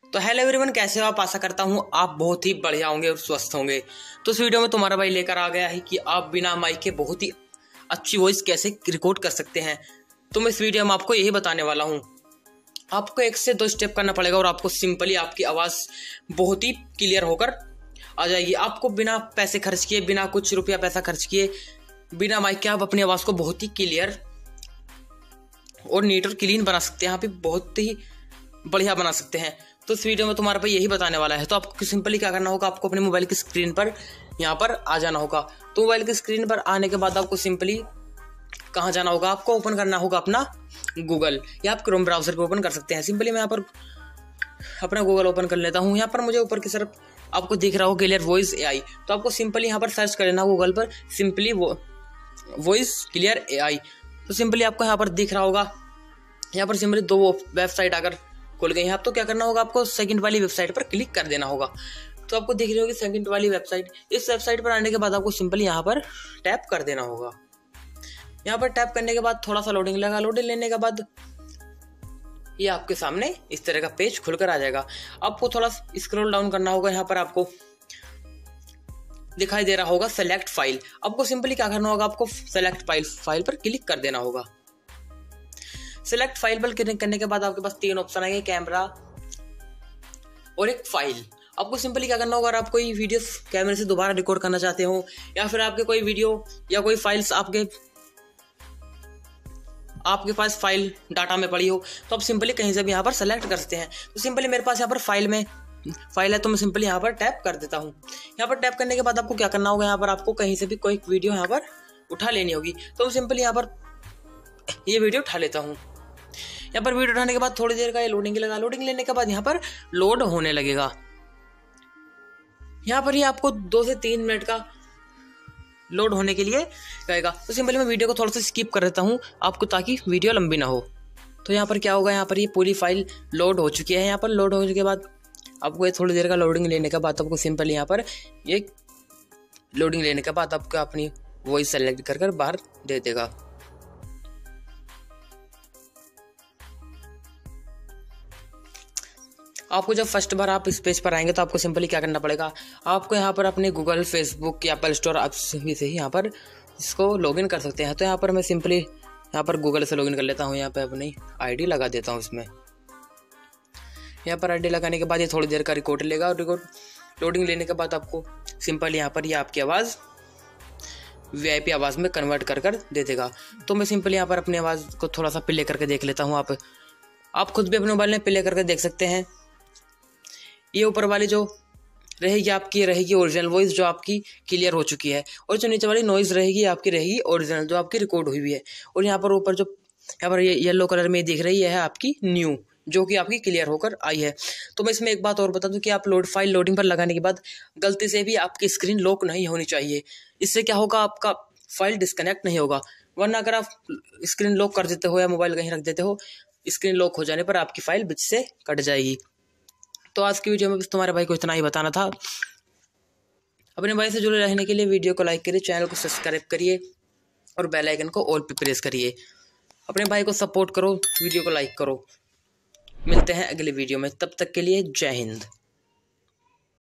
तो hello everyone, कैसे हो आप। आशा करता हूँ आप बहुत ही बढ़िया होंगे और स्वस्थ होंगे। तो इस वीडियो में तुम्हारा भाई लेकर आ गया है कि आप बिना माइक के बहुत ही अच्छी वॉइस कैसे रिकॉर्ड कर सकते हैं। तो मैं इस वीडियो में आपको यही बताने वाला हूँ। आपको 1 से 2 स्टेप करना पड़ेगा और आपको सिंपली आपकी आवाज़ बहुत ही क्लियर होकर आ जाएगी। आपको बिना पैसे खर्च किए, बिना कुछ रुपया पैसा खर्च किए, बिना माइक के आप अपनी आवाज़ को बहुत ही क्लियर और नीट और क्लीन बना सकते हैं। यहाँ पे बहुत ही बढ़िया बना सकते हैं। तो इस वीडियो में तुम्हारे पे यही बताने वाला है। तो आपको सिंपली क्या करना होगा, आपको अपने मोबाइल की स्क्रीन पर यहाँ पर आ जाना होगा। तो मोबाइल की स्क्रीन पर आने के बाद आपको सिंपली कहाँ जाना होगा, आपको ओपन करना होगा अपना गूगल, या आप क्रोम ब्राउजर को ओपन कर सकते हैं। सिंपली मैं यहाँ पर अपना गूगल ओपन कर लेता हूँ। यहाँ पर मुझे ऊपर की तरफ आपको दिख रहा होगा क्लियर वॉइस AI। तो आपको सिंपली यहाँ पर सर्च कर लेना गूगल पर सिंपली वॉइस क्लियर AI। तो सिंपली आपको यहाँ पर दिख रहा होगा, यहाँ पर सिंपली 2 वेबसाइट अगर खुल गई हैं। तो क्या करना होगा, आपको सेकंड वाली वेबसाइट पर क्लिक कर देना होगा। तो आपको दिख रही होगी सेकंड वाली वेबसाइट। इस वेबसाइट पर आने के बाद आपको सिंपली यहाँ पर टैप कर देना होगा। यहाँ पर टैप करने के बाद थोड़ा सा लोडिंग लगा। लोडिंग लेने के बाद ये आपके सामने इस तरह का पेज खुलकर आ जाएगा। आपको थोड़ा स्क्रॉल डाउन करना होगा। यहाँ पर आपको दिखाई दे रहा होगा सेलेक्ट फाइल। आपको सिंपली क्या करना होगा, आपको सेलेक्ट फाइल पर क्लिक कर देना होगा। सेलेक्ट फाइल पर क्लिक करने के बाद आपके पास 3 ऑप्शन आएंगे, कैमरा और एक फाइल। आपको सिंपली क्या करना होगा, अगर आप कोई वीडियो कैमरे से दोबारा रिकॉर्ड करना चाहते हो, या फिर आपके कोई वीडियो या कोई फाइल्स आपके पास फाइल डाटा में पड़ी हो, तो आप सिंपली कहीं से भी यहाँ पर सेलेक्ट कर सकते हैं। तो सिंपली मेरे पास यहाँ पर फाइल है, तो मैं सिंपली यहाँ पर टैप कर देता हूँ। यहाँ पर टैप करने के बाद आपको क्या करना होगा, यहाँ पर आपको कहीं से भी कोई वीडियो यहाँ पर उठा लेनी होगी। तो मैं सिंपली यहाँ पर ये वीडियो उठा लेता हूँ। यहाँ पर वीडियो उठाने के बाद थोड़ी देर का ये लोडिंग लगा। लोडिंग लेने के बाद यहाँ पर लोड होने लगेगा। यहाँ पर ये आपको 2 से 3 मिनट का लोड होने के लिए कहेगा। तो सिंपली मैं वीडियो को थोड़ा सा स्किप कर देता हूँ आपको, ताकि वीडियो लंबी ना हो। तो यहाँ पर क्या होगा, यहाँ पर ये पूरी फाइल लोड हो चुकी है। यहाँ पर लोड होने के बाद आपको ये थोड़ी देर का लोडिंग लेने के बाद आपको सिंपली यहाँ पर ये लोडिंग लेने के बाद आपको अपनी वॉइस सेलेक्ट कर बाहर दे देगा। आपको जब फर्स्ट बार आप इस पेज पर आएंगे तो आपको सिंपली क्या करना पड़ेगा, आपको यहाँ पर अपने गूगल, फेसबुक या एप्पल स्टोर ऐप से ही यहाँ पर इसको लॉगिन कर सकते हैं। तो यहाँ पर मैं सिंपली यहाँ पर गूगल से लॉगिन कर लेता हूँ। यहाँ पे अपनी ID लगा देता हूँ इसमें। यहाँ पर ID लगाने के बाद ये थोड़ी देर का रिकॉर्ड लेगा और लोडिंग लेने के बाद आपको सिंपल यहाँ पर ये आपकी आवाज़ VIP आवाज़ में कन्वर्ट कर दे देगा। तो मैं सिंपली यहाँ पर अपनी आवाज़ को थोड़ा सा प्ले करके देख लेता हूँ। आप खुद भी अपने मोबाइल में प्ले करके देख सकते हैं। ये ऊपर वाली जो रहेगी ओरिजिनल वॉइस जो आपकी क्लियर हो चुकी है, और जो नीचे वाली नॉइज़ रहेगी ओरिजिनल जो आपकी रिकॉर्ड हुई हुई है। और यहाँ पर ऊपर यहाँ पर ये येलो कलर में दिख रही है आपकी न्यू, जो कि आपकी क्लियर होकर आई है। तो मैं इसमें एक बात और बता दूं कि आप फाइल लोडिंग पर लगाने के बाद गलती से भी आपकी स्क्रीन लॉक नहीं होनी चाहिए। इससे क्या होगा, आपका फाइल डिस्कनेक्ट नहीं होगा। वरना अगर आप स्क्रीन लॉक कर देते हो या मोबाइल कहीं रख देते हो, स्क्रीन लॉक हो जाने पर आपकी फाइल बीच से कट जाएगी। तो आज की वीडियो में बस तुम्हारे भाई को इतना ही बताना था। अपने भाई से जुड़े रहने के लिए वीडियो को लाइक करिए, चैनल को सब्सक्राइब करिए और बेल आइकन को ऑल पे प्रेस करिए। अपने भाई को सपोर्ट करो, वीडियो को लाइक करो। मिलते हैं अगले वीडियो में, तब तक के लिए जय हिंद।